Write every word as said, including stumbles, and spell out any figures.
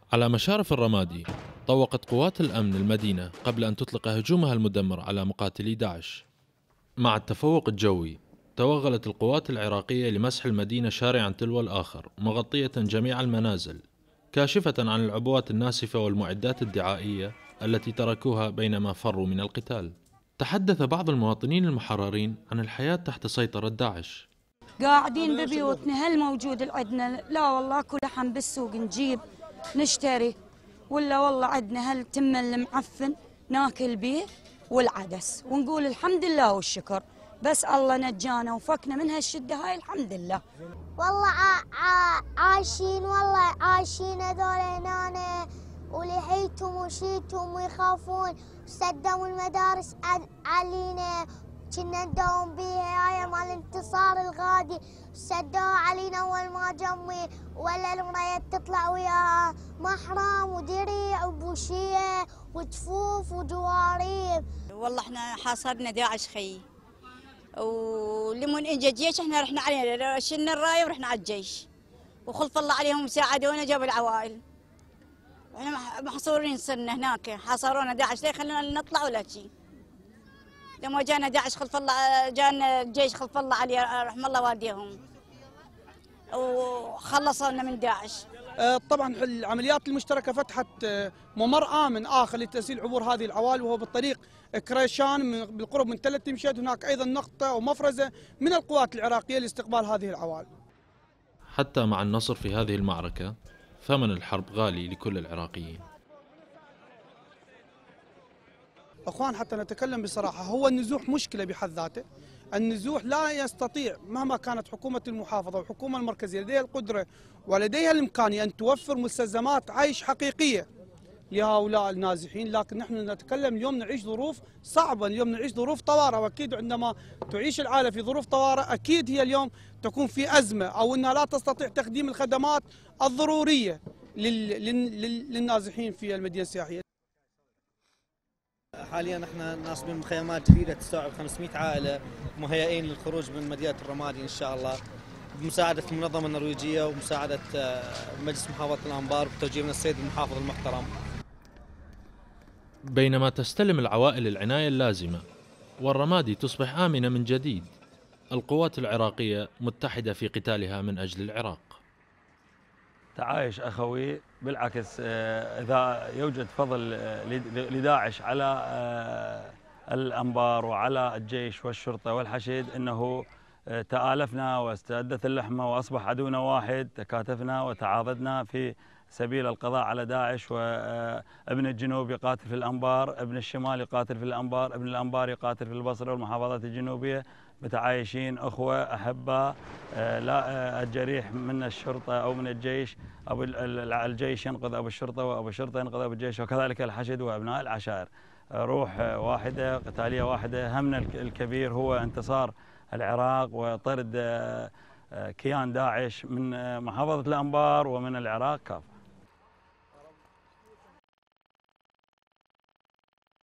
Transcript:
على مشارف الرمادي، طوقت قوات الأمن المدينة قبل أن تطلق هجومها المدمر على مقاتلي داعش. مع التفوق الجوي، توغلت القوات العراقية لمسح المدينة شارعا تلو الآخر، مغطية جميع المنازل، كاشفة عن العبوات الناسفة والمعدات الدعائية التي تركوها بينما فروا من القتال. تحدث بعض المواطنين المحررين عن الحياة تحت سيطرة داعش. قاعدين ببيوتنا، هل موجود عندنا؟ لا والله، كل لحم بالسوق نجيب نشتري، ولا والله عندنا هل تم المعفن ناكل بيه والعدس ونقول الحمد لله والشكر، بس الله نجانا وفكنا من هالشدة هاي الحمد لله. والله عايشين، والله عايشين هذول هنا ولحيتهم وشيتهم ويخافون، سدوا المدارس علينا، كنا نداوم بيها هاي مال الانتصار الغادي، سدوها علينا اول ما جمي ولا المرايات تطلع وياها محرم ودريع وبوشيه وجفوف وجواريب. والله احنا حاصرنا داعش خي، ولمن اجى الجيش احنا رحنا عليه، شلنا الرايه ورحنا على الجيش، وخلف الله عليهم ساعدونا جابوا العوائل. احنا محصورين صرنا هناك، حاصرونا داعش لا يخلونا نطلع ولا شيء. لما جانا داعش خلف الله، جانا الجيش خلف الله عليه رحم الله والديهم، وخلصونا من داعش. طبعا العمليات المشتركه فتحت ممر امن اخر لتسهيل عبور هذه العوائل، وهو بالطريق كريشان بالقرب من تله تمشيد. هناك ايضا نقطه ومفرزه من القوات العراقيه لاستقبال هذه العوائل. حتى مع النصر في هذه المعركه، ثمن الحرب غالي لكل العراقيين. اخوان، حتى نتكلم بصراحه، هو النزوح مشكله بحد ذاته. النزوح لا يستطيع مهما كانت حكومه المحافظه والحكومه المركزيه لديها القدره ولديها الامكانيه ان توفر مستلزمات عيش حقيقيه لهؤلاء النازحين، لكن نحن نتكلم اليوم نعيش ظروف صعبه، اليوم نعيش ظروف طوارئ، واكيد عندما تعيش العائله في ظروف طوارئ اكيد هي اليوم تكون في ازمه، او انها لا تستطيع تقديم الخدمات الضروريه للنازحين في المدينه السياحيه. حاليا احنا ناصبين مخيمات جديده تستوعب خمسمئة عائله، مهيئين للخروج من مدينه الرمادي ان شاء الله، بمساعده المنظمه النرويجيه ومساعده مجلس محافظه الانبار بتوجيه من السيد المحافظ المحترم. بينما تستلم العوائل العنايه اللازمه والرمادي تصبح امنه من جديد، القوات العراقيه متحده في قتالها من اجل العراق. تعايش أخوي، بالعكس إذا يوجد فضل لداعش على الأنبار وعلى الجيش والشرطة والحشد، أنه تآلفنا واستعدت اللحمة وأصبح عدونا واحد، تكاتفنا وتعاضدنا في سبيل القضاء على داعش، وابن الجنوب يقاتل في الأنبار، ابن الشمال يقاتل في الأنبار، ابن الأنبار يقاتل في البصرة والمحافظات الجنوبية، متعايشين أخوة أحباء. لا الجريح من الشرطة أو من الجيش، أو الجيش ينقذ أبو الشرطة، وأبو الشرطة ينقذ أبو الجيش، وكذلك الحشد وأبناء العشائر. روح واحدة، قتالية واحدة. همنا الكبير هو انتصار العراق وطرد كيان داعش من محافظة الأنبار ومن العراق كافة.